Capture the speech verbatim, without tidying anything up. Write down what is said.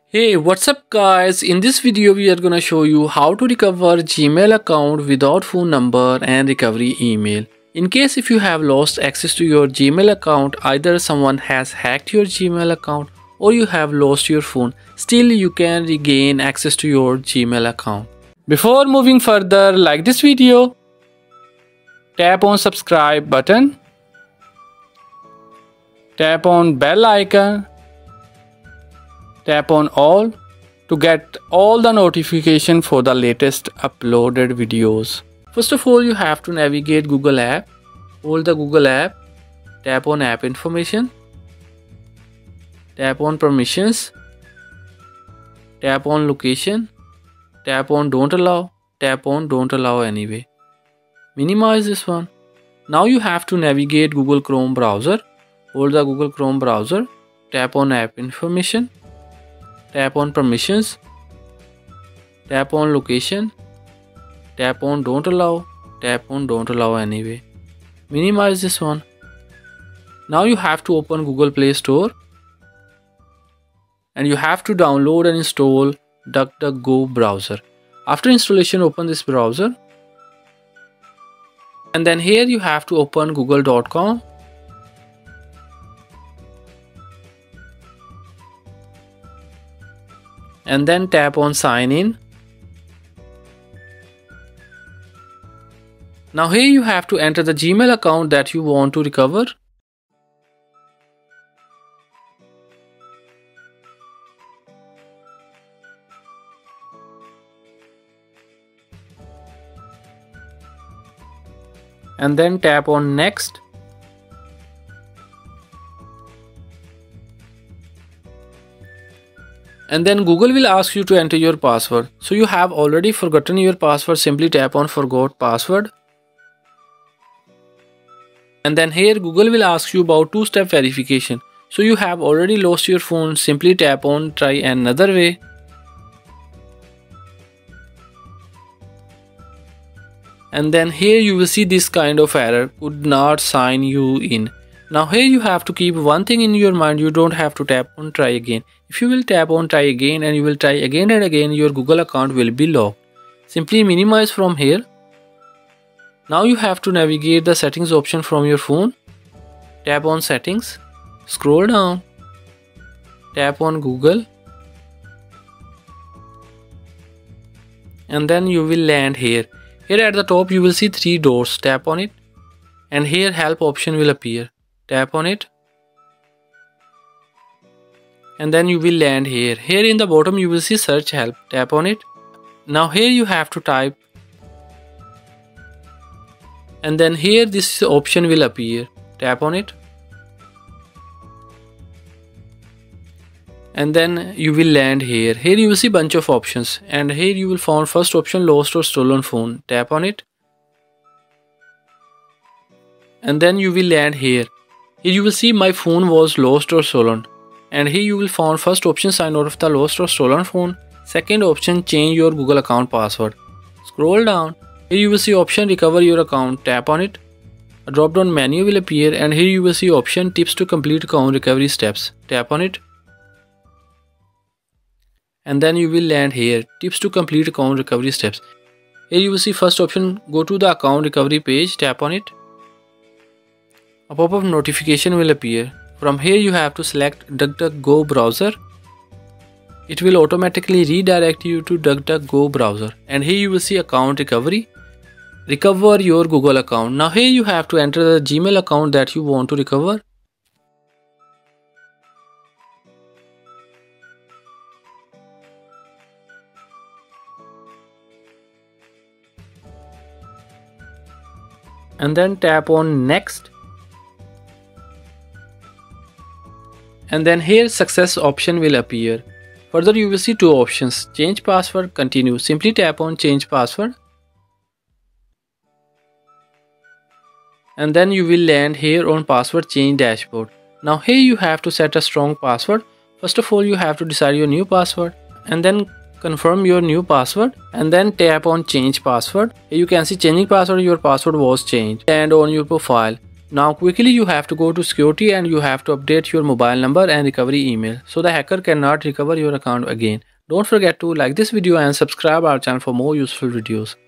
Hey, what's up guys? In this video we are gonna show you how to recover Gmail account without phone number and recovery email. In case if you have lost access to your Gmail account, either someone has hacked your Gmail account or you have lost your phone, still you can regain access to your Gmail account. Before moving further, like this video, tap on subscribe button, tap on bell icon, tap on all to get all the notification for the latest uploaded videos. First of all, you have to navigate Google app. Hold the Google app, tap on app information, tap on permissions, tap on location, tap on don't allow, tap on don't allow anyway. Minimize this one. Now you have to navigate Google Chrome browser. Hold the Google Chrome browser, tap on app information, tap on permissions, tap on location, tap on don't allow, tap on don't allow anyway. Minimize this one. Now you have to open Google Play Store and you have to download and install DuckDuckGo browser. After installation, open this browser and then here you have to open google dot com. And then tap on sign in. Now here you have to enter the Gmail account that you want to recover. And then tap on next. And then Google will ask you to enter your password. So you have already forgotten your password, simply tap on forgot password. And then here Google will ask you about two-step verification. So you have already lost your phone, simply tap on try another way. And then here you will see this kind of error, could not sign you in. Now here you have to keep one thing in your mind, you don't have to tap on try again. If you will tap on try again and you will try again and again, your Google account will be locked. Simply minimize from here. Now you have to navigate the settings option from your phone. Tap on settings, scroll down, tap on Google. And then you will land here. Here at the top you will see three dots, tap on it. And here help option will appear. Tap on it and then you will land here. Here in the bottom you will see search help. Tap on it. Now here you have to type and then here this option will appear. Tap on it and then you will land here. Here you will see bunch of options and here you will find first option lost or stolen phone. Tap on it and then you will land here. Here you will see my phone was lost or stolen. And here you will find first option sign out of the lost or stolen phone. Second option change your Google account password. Scroll down. Here you will see option recover your account. Tap on it. A drop down menu will appear and here you will see option tips to complete account recovery steps. Tap on it. And then you will land here. Tips to complete account recovery steps. Here you will see first option go to the account recovery page. Tap on it. A pop-up notification will appear. From here you have to select DuckDuckGo browser. It will automatically redirect you to DuckDuckGo browser. And here you will see account recovery. Recover your Google account. Now here you have to enter the Gmail account that you want to recover. And then tap on next. And then here success option will appear. Further you will see two options, change password, continue. Simply tap on change password. And then you will land here on password change dashboard. Now here you have to set a strong password. First of all you have to decide your new password and then confirm your new password and then tap on change password. Here you can see changing password, your password was changed. And on your profile. Now quickly you have to go to security and you have to update your mobile number and recovery email so the hacker cannot recover your account again. Don't forget to like this video and subscribe our channel for more useful videos.